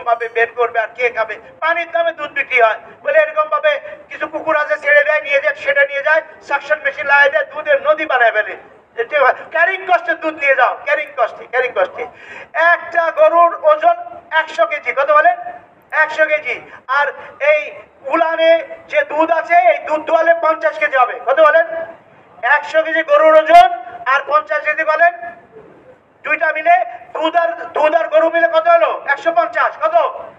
ভাবে বের করবে আর কে খাবে? পানির দামে দুধ বিক্রি হয় বলে এরকম ভাবে কিছু কুকুর আছে, ছেড়ে দেয়, নিয়ে যায়, সেটা নিয়ে যায়, সাকশন মেশিন লাগাই দেয়, দুধের নদী বানায় ফেলে। ক্যারিং কস্টে দুধ নিয়ে যাও, ক্যারিং কস্টে। একটা গরুর ওজন 100 কেজি, কত বলেন? 100 কেজি। আর এই উলানে যে দুধ আছে, এই দুধ দোয়ালে 50 কেজি হবে, কত বলেন? 100 কেজি গরুর ওজন আর 50 কেজি বলেন, দুইটা মিলে দুধ আর গরু মিলে কত হলো? 150। কত?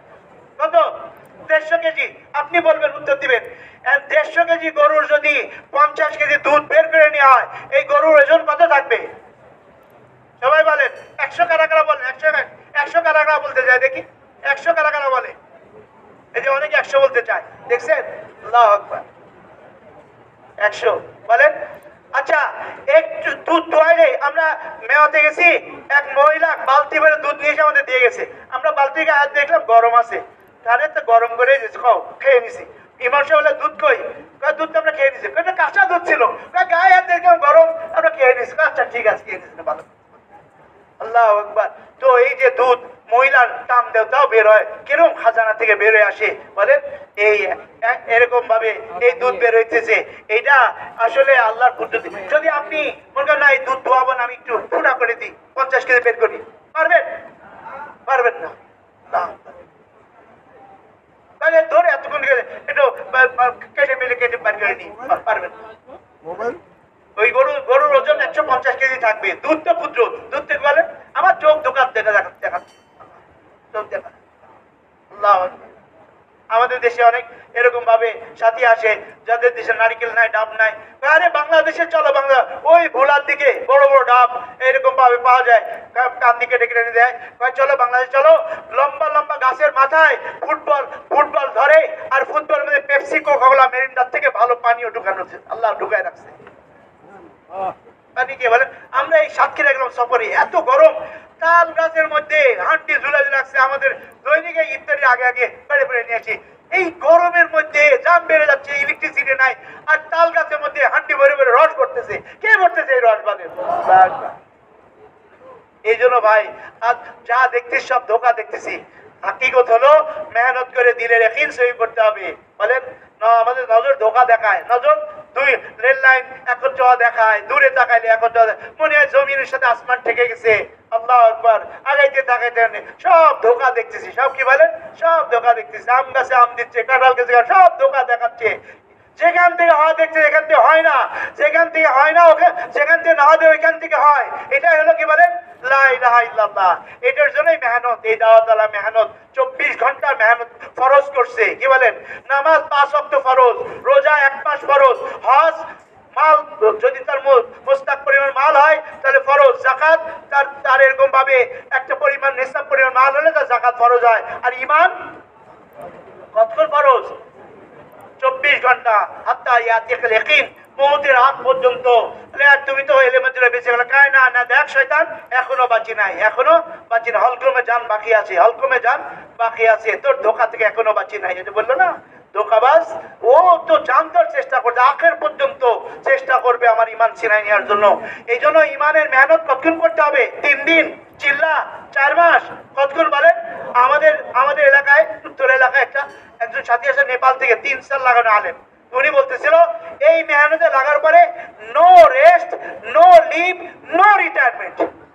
150 কেজি। আপনি বলবেন, উত্তর দিবেন। 150 কেজি গরুর যদি 50 কেজি দুধ বের করে নেওয়া হয়, এই গরুর ওজন কত থাকবে? সবাই বলেন। 100 কারা বলেন? 100 কারা বলতে যায় দেখি, 100 কারা বলে? এই যে অনেকে 100 বলতে চায়, দেখছেন? আল্লাহু আকবার। 100 বলেন। আচ্ছা, একটু দুধ দোয়াইলে, আমরা মেয়াতে গেছি, এক মহিলা বালতি ভরে দুধ নিয়ে এসে আমাদের দিয়ে গেছে। আমরা বালতিকে হাত দেখলাম গরম আছে, তাহলে তো গরম করে খেয়ে নিছি। ইমাম সাহেব বলে, দুধ কই? দুধ তো আমরা খেয়ে নিছি। কাঁচা দুধ ছিল। গায়ে হাত দেখলাম গরম, আমরা খেয়ে নিছি। আচ্ছা ঠিক আছে, খেয়ে নিছি, ভালো। আল্লাহু আকবার। তো এই যে দুধ, মহিলার দাম দেওয়াও বের হয়, কিরকম খাজানা থেকে বের হয়ে আসে বলেন? এই এরকম ভাবে এই দুধ বের হইতেছে। এইটা আসলে আল্লাহর পদ্ধতি। যদি আপনি মনে করেন না এই দুধ দোয়াবো না, আমি একটু ফুটা করে দিই, 50 কেজি বের করি, পারবেন? পারবেন না। তাহলে ধরে এতক্ষণ একটু কেটে মেলে কেটে বের করে নিই, পারবেন না। ওই গরুর ওজন 150 কেজি থাকবে। দুধ তো ক্ষুদ্র, দুধ থেকে বলেন আমার চোখ দেখাচ্ছে চোখ দেখা। আমাদের দেশে অনেক এরকম ভাবে সাথী আসে যাদের দেশে নারিকেল নাই, ডাব নাই। আরে বাংলাদেশে চলো, বাংলা ওই ভোলার দিকে বড় বড় ডাব এরকম ভাবে পাওয়া যায়, কান দিকে ডেকে এনে দেয়, চলো বাংলাদেশ চলো। লম্বা লম্বা গাছের মাথায় ফুটবল ধরে, আর ফুটবল মধ্যে পেপসি, কোকা-কোলা, মেরিন্ডার থেকে ভালো পানিও ঢুকানো, আল্লাহ ঢুকায় রাখছে। আমরা এই সাতক্ষীরা গেলাম সফরে, এত গরম, তাল গাছের মধ্যে হাঁটি ঝুলে রাখছে। আমাদের দৈনিক ইফতারি আগে বেড়ে নিয়েছি। এই গরমের মধ্যে জাম বেড়ে যাচ্ছে, ইলেকট্রিসিটি নাই, আর তাল গাছের মধ্যে হাঁটি ভরে রস করতেছে। কে করতেছে এই রস? বাদে এই জন্য ভাই, আজ যা দেখতেছি সব ধোকা দেখতেছি। হাকিকত হলো মেহনত করে দিলের ইয়াকিন সহি করতে হবে। বলেন না, আমাদের নজর ধোকা দেখায়, নজর দুই রেল লাইন একত্র দেখায়, দূরে তাকাইলে একত্র, মনে হয় জমিনের সাথে আসমান ঠেকে গেছে। আল্লাহু আকবার। আগাইতে তাকাইতে সব ধোকা দেখতেছি। সব কি বলেন? সব ধোকা দেখতেছি। আম গাছে আম দিচ্ছে, কাঁঠাল গাছে সব ধোকা দেখাচ্ছে। যেখান থেকে হওয়া দেখছে এখান থেকে হয় না, যেখান থেকে হয় না যেখান থেকে না হবে ওইখান থেকে হয়। এটাই হলো কি বলেন? লা ইলাহা ইল্লাল্লাহ। এটার জন্যই মেহনত, এই দাওয়াতওয়ালা মেহনত, 24 ঘন্টা মেহনত ফরজ করছে। কি বলেন? নামাজ 5 ওয়াক্ত ফরজ, রোজা 1 মাস ফরজ, হজ, মাল যদি তার মুস্তাক পরিমাণ মাল হয় তাহলে ফরজ, যাকাত তার এরকম ভাবে একটা পরিমাণ নিসাব পরিমাণ মাল হলে তার যাকাত ফরজ হয়। আর ঈমান কতক্ষণ ফরজ? 24 ঘন্টা, হাত্তা ইয়াতিকাল ইয়াকিন, মওতের আগ পর্যন্ত। তুমি তো এলেমের বেঁচে গেল, কায় না না, দেখ শয়তান এখনো বাঁচি নাই, হলক্রমে যান বাকি আছে, তোর ধোকা থেকে এখনো বাঁচি নাই। এটা বললো না ধোকাবাজ, ও তো জানতার চেষ্টা করছে, আখের পর্যন্ত চেষ্টা করবে আমার ইমান ছিনাই নেওয়ার জন্য। এই জন্য ইমানের মেহনত কতক্ষণ করতে হবে? 3 দিন, চিল্লা 4 মাস। কতক্ষণ বলেন? আমাদের এলাকায়, উত্তর এলাকায় একজন সাথী আসে নেপাল থেকে, 3 সাল লাগানো আলেম। উনি বলতেছিল এই মেহনতে লাগার পরে no rest, no leave, no retirement,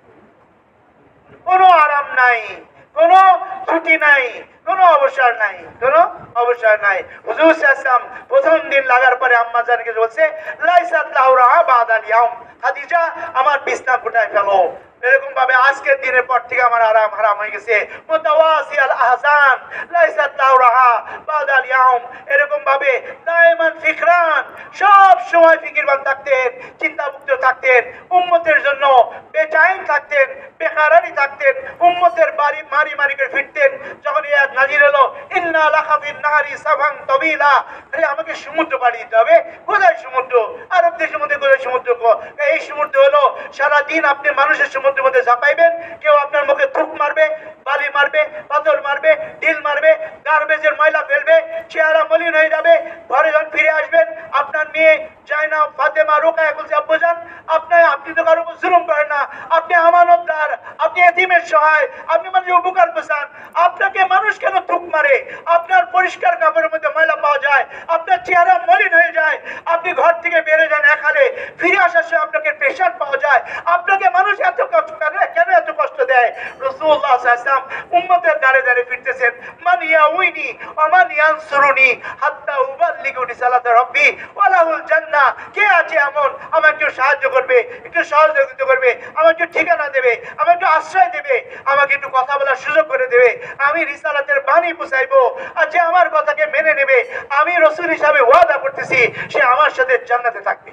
কোনো আরাম নাই, কোনো ছুটি নাই, কোনো অবসর নাই। হুজুর সাল্লাল্লাহু প্রথম দিন লাগার পরে আম্মা জানকে বলছে, লাইসাত লাহু রাহা বাদাল ইয়াউম, খাদিজা আমার বিছনা গুটায় ফেলো। এরকম ভাবে আজকের দিনের পর থেকে আমার আরাম হারাম হয়ে গেছে। মুতাওয়াসিয়াল আহজান লাইসাত লাহু রাহা বাদাল ইয়াউম, এরকম ভাবে দায়মান ফিকরান, সব সময় ফিকিরবান থাকতেন, চিন্তামুক্ত থাকতেন, উম্মতের জন্য বেচাইন থাকতেন, বেকারানি থাকতেন, উম্মতের বাড়ি মারি করে ফিরতেন। যখন এই আয়াত নাযিল হলো, ইন্না লাখাফিন নাহারি সাফান তাবিলা, আরে আমাকে সমুদ্র পাড়ি দিতে হবে। কোথায় সমুদ্র? আরব দেশের মধ্যে কোথায় সমুদ্র? এই সমুদ্র হলো সারাদিন আপনি মানুষের সমুদ্রের মধ্যে ঝাঁপাইবেন, কেউ আপনার মুখে থুক মারবে, বালি মারবে, পাথর মারবে, ঢিল মারবে, গার্বেজের ময়লা ফেলবে, চেহারা মলিন হয়ে যাবে। ঘরে যখন ফিরে আসবেন, আপনার মেয়ে জায়না ফাতেমা রোকায়া বলছে, আব্বুজান আপনি তো কারো উপর জুলুম করেন না, আপনি আমানতদার, আপনি এতিমের সহায়, আপনি মানুষের উপকার বোঝান। আপনাকে মানুষ কেন থুক মারে? আপনার পরিষ্কার কাপড়ের মধ্যে ময়লা পাওয়া যায়, আপনার চেহারা মলিন হয়ে যায়, আপনি ঘর থেকে বেরিয়ে যান একালে, ফিরে আসার সময় আপনাকে প্রেশার পাওয়া যায়, আপনাকে মানুষ এত কষ্ট কেন এত কষ্ট দেয়? রাসূলুল্লাহ সাল্লাল্লাহু আলাইহি ওয়াসাল্লাম উম্মতের দাঁড়ে দাঁড়িয়ে ফিরতেছেন, মান ইয়াউইনি ওয়া মান ইয়ানসুরুনি হাত্তা উবাল্লিগু রিসালাত রাব্বি ওয়া লাহুল জান্নাহ। কে আছে এমন আমাকে একটু সাহায্য করবে, একটু সহযোগিতা করবে, আমাকে একটু ঠিকানা দেবে, আমাকে একটু আশ্রয় দেবে, আমাকে একটু কথা বলার সুযোগ করে দেবে, আমি রিসালাতের বাণী পৌঁছাইবো, আর যে আমার কথাকে মেনে নেবে, আমি রাসূল হিসাবে ওয়াদা করতেছি সে আমার সাথে জান্নাতে থাকবে।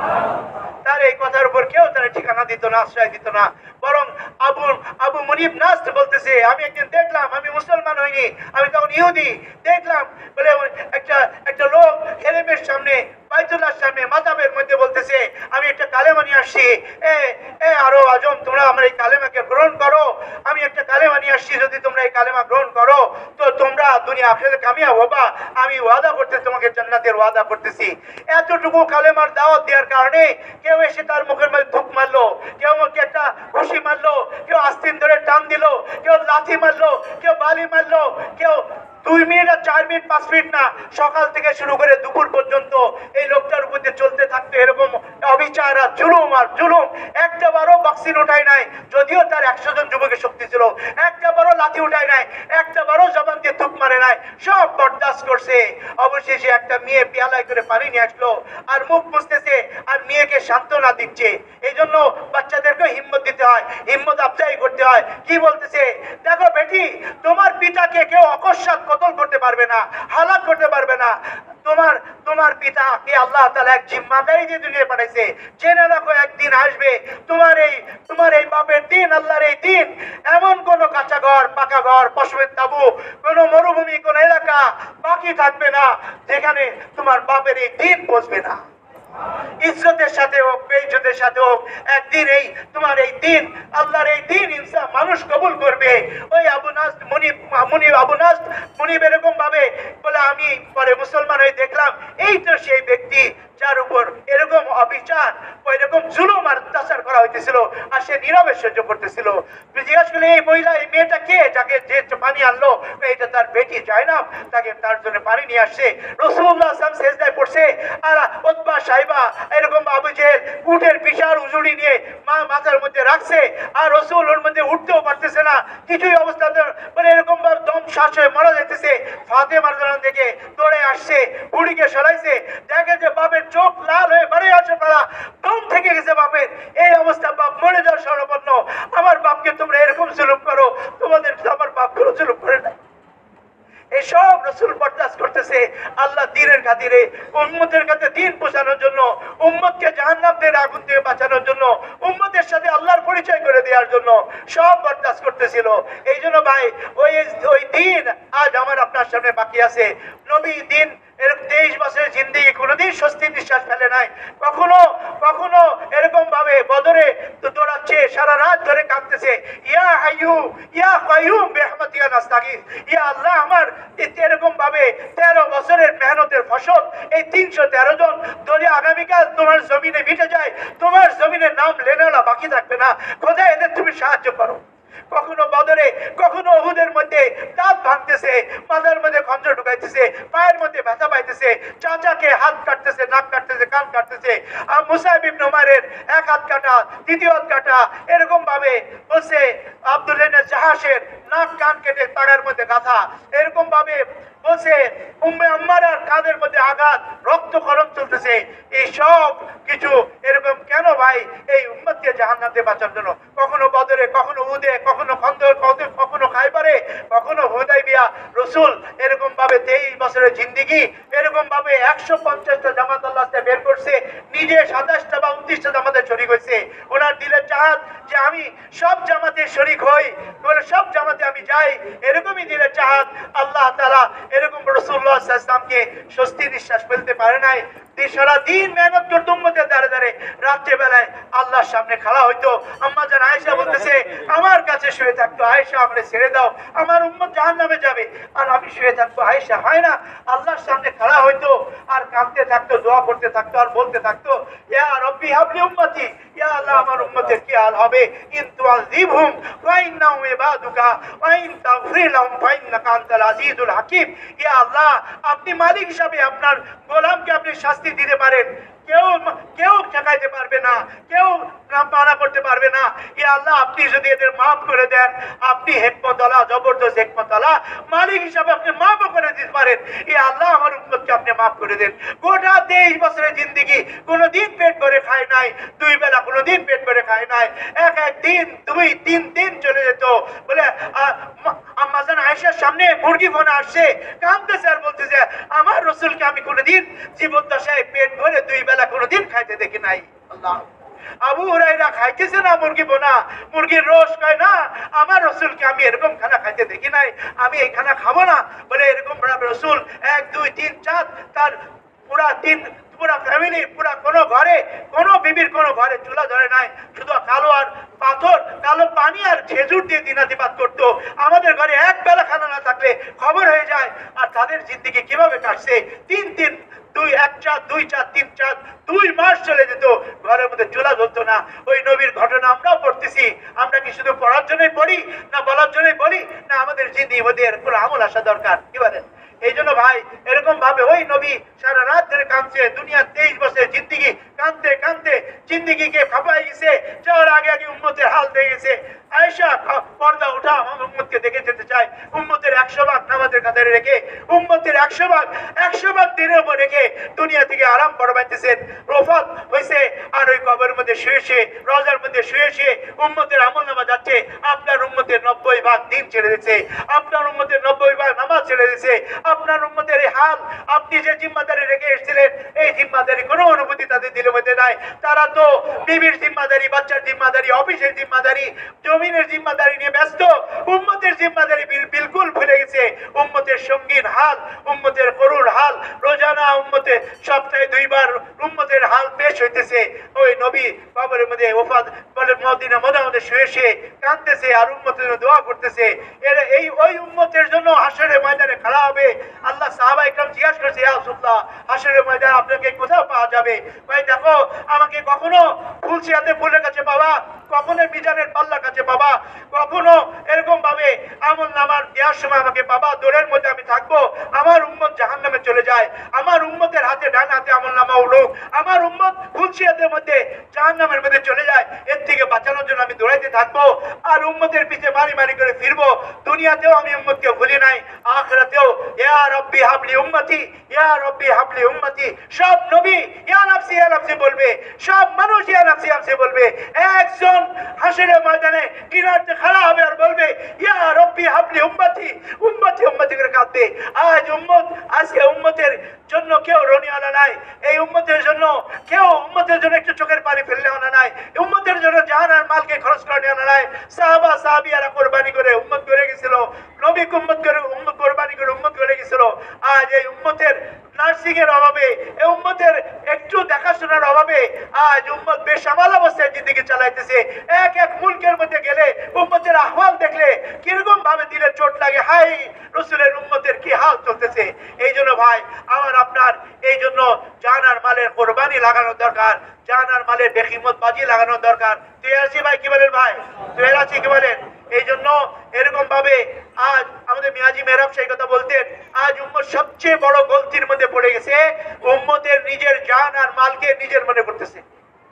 তার এই কথার উপর কেউ তার ঠিকানা দিত না, আশ্রয় দিত না, বরং আবু মুনিব নাস্ত বলতেছে, আমি একদিন দেখলাম, আমি মুসলমান হইনি, আমি তখন ইহুদি, দেখলাম বলে একটা লোক হেরেমের সামনে, বাইতুল্লাহর সামনে, মাজাবের মধ্যে বলতেছে, আমি একটা কালেমা নিয়ে আসছি, আরো আজম তোমরা আমার এই কালেমাকে গ্রহণ করো, আমি একটা কালেমা নিয়ে আসছি, যদি তোমরা এই কালেমা গ্রহণ করো তো তোমরা দুনিয়া আখিরাতে কামিয়াব হবা, আমি ওয়াদা করতে তোমাকে জান্নাতের ওয়াদা করতেছি। এতটুকু কালেমার দাওয়াত দেওয়ার কারণে কেউ এসে তার মুখের মধ্যে ধুক মারলো, কেউ মুখে একটা ঘুষি মারলো, কেউ আস্তিন ধরে টান দিল, কেউ লাথি মারলো, কেউ বালি মারলো, কেউ 2 মিনিট আর 4 মিনিট 5 মিনিট না, সকাল থেকে শুরু করে দুপুর পর্যন্ত এই লোকটার উপর দিয়ে চলতে থাকতো এরকম অবিচার আর জুলুম। একটা বারও ভ্যাকসিন উঠায় নাই, যদিও তার 100 জন যুবকের শক্তি ছিল, একটা বারও লাথি উঠায় নাই, একটা বারও জবান দিয়ে থুক মারে নাই, সব বরদাস্ত করছে। অবশেষে একটা মেয়ে পেয়ালায় করে পানি নিয়ে আসলো, আর মুখ মুছতেছে, আর মেয়েকে সান্ত্বনা দিচ্ছে। এই জন্য বাচ্চাদেরকে হিম্মত দিতে হয়, হিম্মত আফজাই করতে হয়। কি বলতেছে? দেখো বেটি, তোমার পিতাকে কেউ অকস্মাৎ কতল করতে পারবে না, হালাক করতে পারবে না। তোমার পিতাকে আল্লাহ তাআলা এক জিম্মাদারি দিয়ে দুনিয়ায় পাঠাইছে, জেনে রাখো একদিন আসবে তোমার এই বাপের দিন, আল্লাহর এই দিন, এমন কোন কাঁচা ঘর, পাকা ঘর, পশমের তাবু, কোন মরুভূমি, কোন এলাকা বাকি থাকবে না যেখানে তোমার বাপের এই দিন পৌঁছবে না। ইজ্জতের সাথে হোক, বেইজ্জতের সাথে হোক, একদিন এই তোমার এই দিন, আল্লাহর এই দিন ইনসান মানুষ কবুল করবে। ওই আবু নাস্ত মুনিব এরকম ভাবে বলে, আমি পরে মুসলমান হয়ে দেখলাম এই তো সেই ব্যক্তি যার উপর এরকম অবিচার, এরকম জুলুম আর অত্যাচার করা হইতেছিল, আর সে নীরবে সহ্য করতেছিল। জিজ্ঞাসা করলে, এই মহিলা, এই মেয়েটা কে, যাকে যে পানি আনলো? এটা তার বেটি জায়নাব, তাকে তার জন্য পানি নিয়ে আসছে। রাসূলুল্লাহ সাল্লাল্লাহু আলাইহি ওয়াসাল্লাম সেজদায় পড়ছে, আর উতবা সাইবা এরকম আবু জেহেল উটের বিশাল উজুড়ি নিয়ে মাথার মধ্যে রাখছে, আর রাসূল ওর মধ্যে উঠতেও পারতেছে না, কিছুই অবস্থা মানে এরকম ভাবে দম শ্বাস হয়ে মারা যেতেছে। ফাতেমা রাদিয়াল্লাহু থেকে দৌড়ে আসছে, বুড়িকে সরাইছে, দেখে যে বাপের চোখ লাল হয়ে বাড়ি আসে, পারা দম থেকে গেছে বাপের। এই অবস্থা, বাপ মরে যাওয়ার স্বর্ণপন্ন। আমার বাপকে তোমরা এরকম জুলুম করো, তোমাদের আমার বাপ কোনো জুলুম করে না। এসব রাসূল বরদাস্ত করতেছে আল্লাহ দ্বীনের খাতিরে, উম্মতের কাছে দ্বীন পৌঁছানোর জন্য, উম্মতকে জাহান্নামের আগুন থেকে বাঁচানোর জন্য, উম্মতের সাথে আল্লাহর পরিচয় করে দেওয়ার জন্য সব বরদাস্ত করতেছিল। এই জন্য ভাই, ওই দিন আজ আমার আপনার সামনে বাকি আছে। নবী দিন এরকম 23 বছরের জিন্দেগি কোনোদিন স্বস্তির নিঃশ্বাস ফেলে নাই, কখনো এরকম ভাবে বদরে দৌড়াচ্ছে, সারা রাত ধরে কাঁদতেছে, ইয়া হাইয়ু ইয়া কাইয়ুম বিরহমাতিকা নাস্তাগীথ, ইয়া আল্লাহ, আমার এরকম ভাবে 13 বছরের মেহনতের ফসল এই 313 জন যদি আগামীকাল তোমার জমিনে মিটে যায়, তোমার জমিনের নাম লেনেওয়ালা বাকি থাকবে না, খোদা এদের তুমি সাহায্য করো। কখনো বদরে, কখনো উহুদের মধ্যে দাঁত ভাঙতেছে, মাথার মধ্যে খঞ্জর ঢুকাইতেছে, পায়ের মধ্যে ব্যথা পাইতেছে, চাচাকে হাত কাটতেছে, নাক কাটতেছে, কান কাটতেছে। আর মুসাইব ইবনে উমারের এক হাত কাটা, দ্বিতীয় হাত কাটা, এরকম ভাবে বলছে আব্দুল্লাহ ইবনে জাহাশের নাক কান কেটে তাড়ার মধ্যে গাঁথা, এরকম ভাবে বলছে উম্মে আম্মারার কাঁধের মধ্যে আঘাত, রক্তক্ষরণ চলতেছে। এই সব কিছু এরকম কেন ভাই? এই উম্মতকে জাহান্নামে বাঁচার জন্য। কখনো বদরে, কখনো উহুদে, কখনো খন্দক, কখনো খাইবারে, কখনো হুদাইবিয়া। রাসূল এরকম ভাবে 23 বছরের জিন্দেগি এরকম ভাবে 150টা জামাত আল্লাহ বের করছে, নিজে 27টা বা 29টা জামাতে শরীক হয়েছে। ওনার দিলের চাহাত যে আমি সব জামাতে শরীক হই, বলে সব জামাতে আমি যাই, এরকমই দিলের চাহাত। আল্লাহ তাআলা এরকম রাসূলুল্লাহ সাল্লাল্লাহু আলাইহি ওয়াসাল্লামকে স্বস্তি নিঃশ্বাস ফেলতে পারে নাই, সারা দিন মেহনত করতো উম্মতের দ্বারে দ্বারে, রাত্রে বেলায় আল্লাহর সামনে খাড়া হইতো। আম্মা জান আয়েশা বলতেছে আমার কাছে শুয়ে থাকতো, আয়েশা আমাকে ছেড়ে দাও, আমার উম্মত জাহান্নামে যাবে। আর আমি শুয়ে থাকবো, আয়েশা হয় না, আল্লাহর সামনে খাড়া হইতো আর কাঁদতে থাকতো, দোয়া করতে থাকতো আর বলতে থাকতো ইয়া রব্বি হাবলি উম্মতি, ইয়া আল্লাহ আমার উম্মতের কি হাল হবে, ইন তুআযিবহুম ওয়া ইন্নাহুম ইবাদুকা ওয়া ইন তাগফির লাহুম ফাইন্নাকা আনতাল আজিজুল হাকীম। ইয়া আল্লাহ আপনি মালিক হিসাবে আপনার গোলামকে আপনি শাস্তি দিতে পারেন, কেউ কেউ ঠেকাইতে পারবে না, কেউ মানা করতে পারবে না। ইয়া আল্লাহ আপনি যদি এদের মাফ করে দেন, আপনি হিকমতওয়ালা, জবরদস্ত হিকমতওয়ালা মালিক হিসাবে আপনি মাফ করে দিতে পারেন। ইয়া আল্লাহ আমার উম্মতকে আপনি মাফ করে দেন। গোটা 23 বছরের জিন্দেগি কোনোদিন পেট ভরে খায় নাই, 2 বেলা কোনোদিন পেট ভরে খায় নাই, এক দিন 2-3 দিন চলে যেত। বলে আম্মা জান আয়েশার সামনে মুরগি বোনা আসছে, কাঁদতেছে আর বলতেছে আমার রাসূলকে আমি কোনোদিন জীবদ্দশায় পেট ভরে 2 বেলা কোনোদিন খাইতে দেখি নাই। আল্লাহ, আবু হুরায়রা খাইতেছে না মুরগি বোনা, মুরগির রোস, কয় না আমার রাসূলকে আমি এরকম খানা খাইতে দেখি নাই, আমি এই খানা খাবো না। বলে এরকম রাসূল 1 2 3 4 তার পুরা ফ্যামিলি, পুরা কোনো ঘরে, কোনো বিবির কোনো ঘরে চুলা ধরে নাই, শুধু কালো আর পাথর, কালো পানি আর খেজুর দিয়ে দিনাতিপাত করতো। আমাদের ঘরে এক বেলা খানা না থাকলে খবর হয়ে যায়। আর তাদের জিন্দেগি কিভাবে কাটছে, 2 মাস চলে যেত, ঘরের মধ্যে চুলা জ্বলতো না। ওই নবীর ঘটনা আমরাও পড়তেছি। আমরা কি শুধু পড়ার জন্যই পড়ি, না বলার জন্যই বলি, না আমাদের জিন্দেগির মধ্যে এরকম আমল আসা দরকার? কি বলেন? এই জন্য ভাই এরকম ভাবে ওই নবী সারা রাত ধরে কাঁদছে, দুনিয়া 23 বছরের জিন্দেগি কাঁদতে কাঁদতে জিন্দেগিকে ফাঁপাই গেছে। যাওয়ার আগে আগে উম্মতের হাল দিয়ে গেছে। আয়েশা পর্দা উঠা, আমার উম্মতকে দেখে যেতে চায়। উম্মতের 100 ভাগ নামাজের কাতারে রেখে, উম্মতের 100 ভাগ দিনের উপর রেখে দুনিয়া থেকে আরাম ফরমাইতেছেন। রফাত হয়েছে আর ওই কবরের মধ্যে শুয়ে রওজার মধ্যে শুয়ে উম্মতের আমলনামা যাচ্ছে। আপনার উম্মতের 90 ভাগ দিন ছেড়ে দিয়েছে, আপনার উম্মতের 90 ভাগ নামাজ ছেড়ে দিয়েছে। আপনার উম্মতের এই হাল, আপনি যে জিম্মাদারি রেখে এসেছিলেন, এই জিম্মাদারি কোনো অনুভূতি তাদের দিলের মধ্যে নাই। তারা তো বিবির জিম্মাদারি, বাচ্চার জিম্মাদারি, অফিসের জিম্মাদারি, জমিনের জিম্মাদারি নিয়ে ব্যস্ত। উম্মতের জিম্মাদারি বিলকুল ভুলে গেছে। উম্মতের সঙ্গীন হাল, উম্মতের করুণ হাল, রোজানা উম্মতে সপ্তাহে 2 বার উম্মতের হাল পেশ হইতেছে। ওই নবী কবরের মধ্যে ওফাত বলে মদিনা মধ্যে শুয়ে কাঁদতেছে আর উম্মতের জন্য দোয়া করতেছে। এই ওই উম্মতের জন্য হাসরের ময়দানে খাড়া হবে। আল্লাহ সাহাবা ইকরাম জিজ্ঞাসা করছে ইয়া রাসূলুল্লাহ হাসরের ময়দানে আপনাকে কোথাও পাওয়া যাবে? ভাই দেখো, আমাকে কখনো ফুলসিরাতে ফুলের কাছে পাবা, কখনো মিজানের পাল্লার কাছে পাবা, কখনো এরকম ভাবে আমল নামার দেওয়ার সময় আমাকে পাবা, দৌড়ের মধ্যে আমি থাকবো। আমার উম্মত জাহান্নামে চলে যায়, আমার উম্মতের হাতে ডান হাতে আমল নামা উঠুক, আমার উম্মত ফুলসিরাতের মধ্যে জাহান্নামের মধ্যে চলে যায়, এর থেকে বাঁচানোর জন্য আমি দৌড়াইতে থাকবো আর উম্মতের পিছে মারি করে ফিরবো। দুনিয়াতেও আমি উম্মতকে ভুলি নাই, আখিরাতেও ইয়া রব্বি হাবলি উম্মতি, ইয়া রব্বি হাবলি উম্মতি। সব নবী ইয়া নাফসি বলবে, সব মানুষ ইয়া নাফসি বলবে। একজন হাসরের ময়দানে কিনারতে খাড়া হবে আর বলবে ইয়া রব্বি হাবলি উম্মতি করে কাঁদবে। আজকে উম্মতের জন্য কেউ রনিওয়ালা নাই, এই উম্মতের জন্য কেউ উম্মতের জন্য একটু চোখের পানি ফেললে আনা নাই, উম্মতের জন্য জান আর মালকে খরচ করে আনা নাই। সাহাবিয়ারা কোরবানি করে উম্মত করে গেছিল, নবী কোরবানি করে উম্মত করে গেছিল। আজ এই উম্মতের নার্সিং এর অভাবে, এই উম্মতের একটু দেখাশোনার অভাবে আজ উম্মত বেসামাল অবস্থায় জিন্দেগি চালাইতেছে। এক মুলকের মধ্যে গেলে উম্মতের আহওয়াল দেখলে কিরকম ভাবে দিলে চোট লাগে, হাই রাসূলের উম্মতের কি হাল চলতেছে। এই জন্য ভাই আমার আপনার এই জন্য জান আর মালের কোরবানি লাগানো দরকার, জান আর মালের বেখিমত বাজি লাগানো দরকার। তুই আছি ভাই, কি বলেন ভাই? তুই আছি কি বলেন? এই জন্য এরকম ভাবে আজ আমাদের মিয়াজি মেহরাব সেই কথা বলতেন, আজ উম্মত সবচেয়ে বড় গলতির মধ্যে পড়ে গেছে, উম্মতের নিজের জান আর মালকে নিজের মনে করতেছে।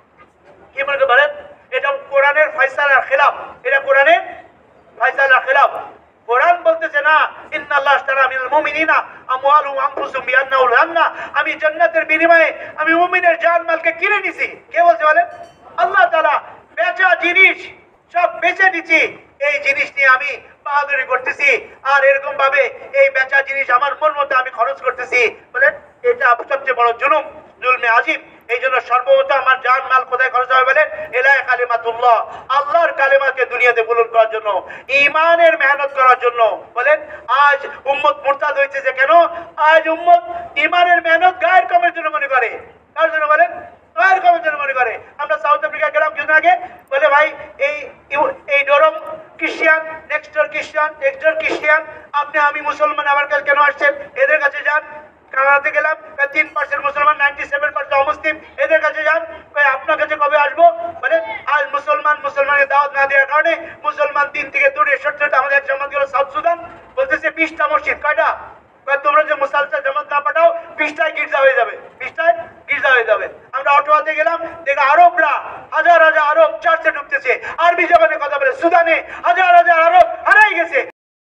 কি মনে বলেন? এটা কোরআনের ফয়সালার খেলাফ, এটা কোরআনের ফয়সালার খেলাফ। কোরআন বলতেছে না ইন্নাল্লাহ আশতারা মিনাল মুমিনিনা আমওয়ালুহুম আনফুসুহুম বিআন্নাহুল জান্নাহ, আমি জান্নাতের বিনিময়ে আমি মুমিনের জান মালকে কিনে নিছি। কে বলছে বলেন? আল্লাহ তাআলা। বেচা জিনিস সব বেচে দিচ্ছি, এই জিনিস নিয়ে আমি বাহাদুরি করতেছি আর এরকম ভাবে এই বেচা জিনিস আমার মন মতো আমি খরচ করতেছি। বলেন এটা সবচেয়ে বড় জুলমে আজিম। এই জন্য সর্বপ্রথম আমার জান মাল কোথায় খরচ হবে বলেন? ইলাহি কালিমাতুল্লাহ, আল্লাহর কালিমাকে দুনিয়াতে বুলন্দ করার জন্য, ঈমানের মেহনত করার জন্য। বলেন আজ উম্মত মুরতাদ হয়েছে যে কেন? আজ উম্মত ঈমানের মেহনত গায়ের কামের জন্য মনে করে। কার জন্য বলেন? দয়ার কমের জন্য মনে করে। আমরা সাউথ আফ্রিকা গেলাম কিছুদিন আগে, বলে ভাই এই ডরম খ্রিস্টান, নেক্সট ডোর খ্রিস্টান, নেক্সট ডোর খ্রিস্টান, আপনি আমি মুসলমান আমার কাছে কেন আসছেন? এদের কাছে যান। কানাডাতে গেলাম, 3% মুসলমান, 97% অমুসলিম, এদের কাছে যান। আপনার কাছে কবে আসবো? বলেন আজ মুসলমানের দাওয়াত না দেওয়ার কারণে মুসলমান দিন থেকে দূরে সরতে আমাদের এক জামাত গেল সাউথ সুদান, বলতেছে 20টা মসজিদ। কয়টা? তোমরা যে মুসালসা জামাত না পাঠাও, 20টায় গির্জা হয়ে যাবে, 20টায় গির্জা হয়ে যাবে। আমরা অটোয়াতে গেলাম, দেখে আরবরা হাজার হাজার আরব চার্চে ঢুকতেছে, আরবি জবানে কথা বলে। সুদানে হাজার হাজার আরব হারাই গেছে।